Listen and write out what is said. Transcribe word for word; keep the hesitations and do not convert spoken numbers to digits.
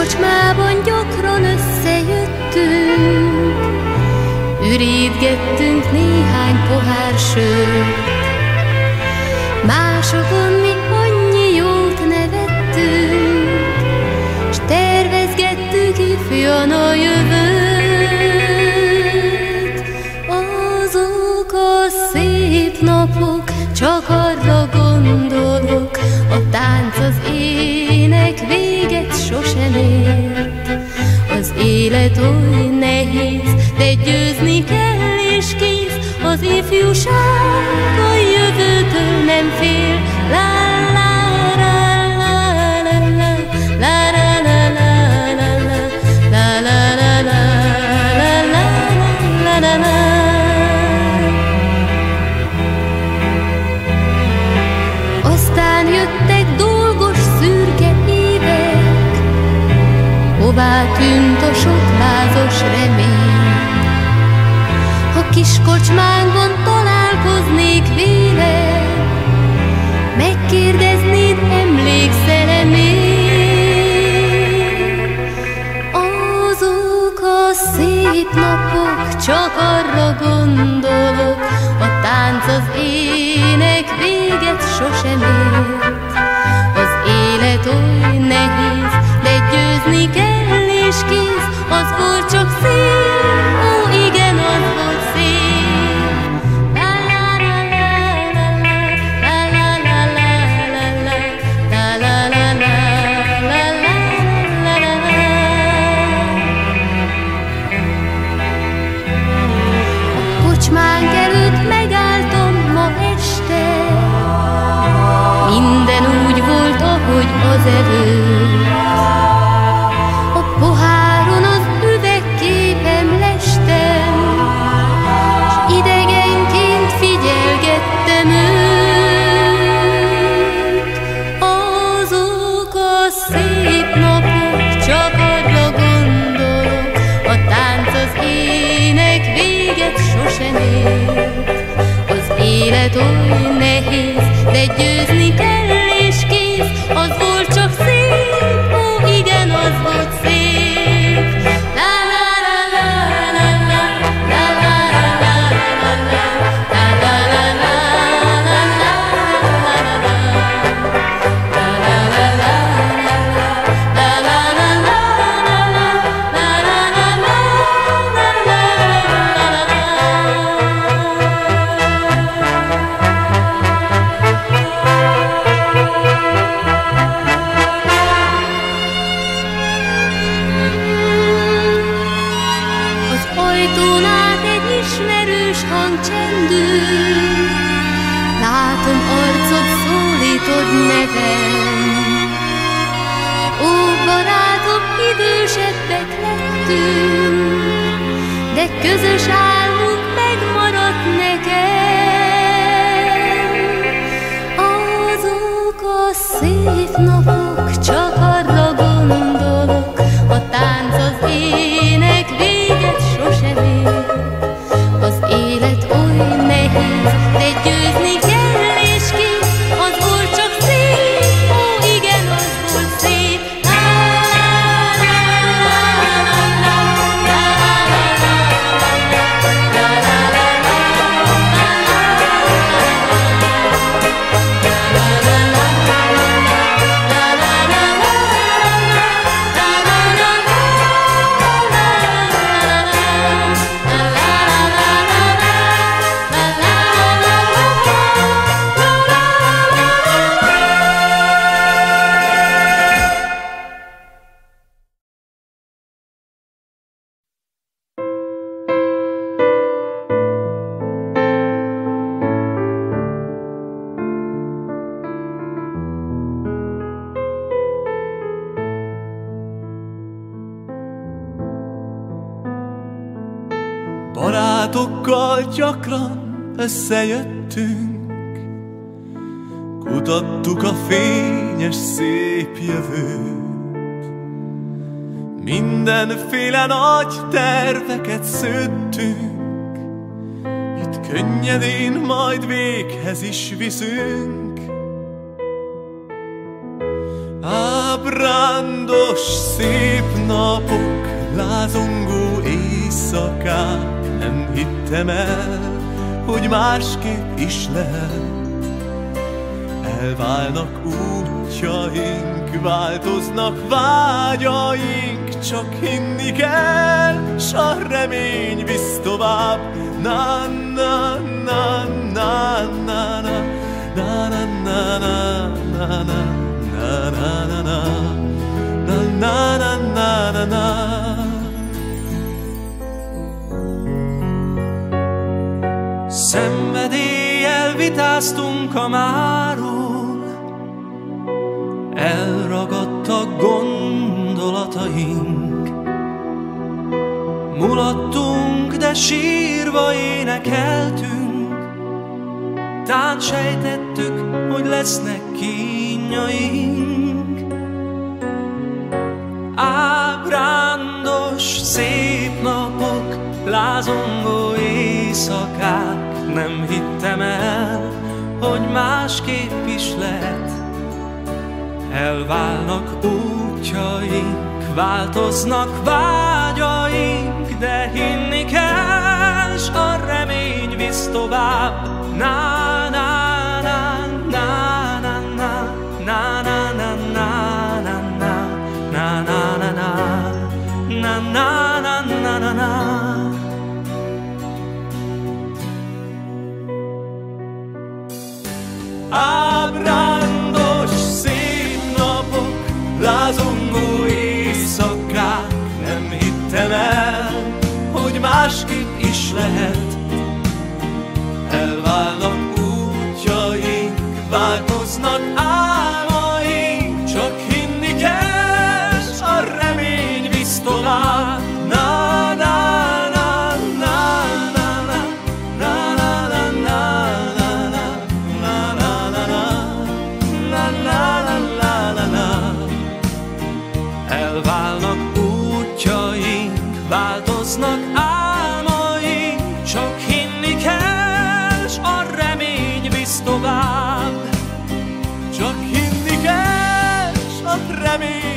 kocsmában gyakran összejöttünk, ürítgettünk néhány pohár sört. Másokon mi annyi jót nevettünk, s tervezgettük ifjan a jövőt. Azok a szép napok, csak arra gondolok, a tánc, az ének véget sosem ért. Az élet oly nehéz, de győzni kell és kész, az ifjúság a jövőtől nem fél. La la la la la la la la la la la la la la la. Aztán jöttek dolgos szürke évek, hová tűnt a sok lázas remény. Ha kis kocsmánkban találkoznék véled, megkérdeznéd, emlékszel-e még? Azok a szép napok, csak arra gondolok, a tánc, az ének véget sosem ért. Az élet oly nehéz, de győzni kell és kész, az volt csak szép, ó igen, az volt szép. La la la la la la la la la la la la la la la la. A kocsmánk előtt megálltam ma este, minden úgy volt, ahogy az előtt. A poháron az üvegképem lestem, s idegenként figyelgettem őt. Azok a szép napok, csak arra gondolok, a tánc, az ének véget sosem ért. Az élet oly nehéz, de győzni kell és kész, az volt csak szép, ó igen, az volt szép. La la la la la la la la la la la la látom arcod, szólítod nevem. Ó, barátom, idősebbek lettünk, de közös álmunk megmaradt nekem. Azok a szép napok, csak arra gondolok, a tánc, az ének véget sosem ér. Az élet oly nehéz, de győzni kell és kész, az volt csak szép, ó igen, az volt szép. La la la la la Barátokkal gyakran összejöttünk, kutattuk a fényes szép jövőt. Mindenféle nagy terveket szőttünk, itt könnyedén majd véghez is viszünk. Ábrándor Ábrándos szép napok, lázongó éjszakák, nem hittem el, hogy másképp is lehet. Elválnak útjaink, változnak vágyaink, csak hinni kell, s a remény visz tovább. Na na na na na na na na na na na na na na na na na. Szenvedéllyel vitáztunk a máron, elragadtak gondolataink. Mulattunk, de sírva énekeltünk, tán sejtettük, hogy lesznek kínjaink. Ábrándos szép napok, lázongó éjszakák, nem hittem el, hogy másképp is lehet. Elválnak útjaink, változnak vágyaink, de hinni kell, s a remény visz tovább. Na na na na na na na na na na na na na na na na na na na. Ábrándos szép napok, lázongó éjszakák, nem hittem el, hogy másképp is lehet. Elválnak útjaink, változnak álmaink, csak hinni kell, s a remény visz tovább. Na na na na na na na na na na. Elválnak útjaink, változnak álmaink, csak hinni kell, s a remény visz tovább. Csak hinni kell, s a remény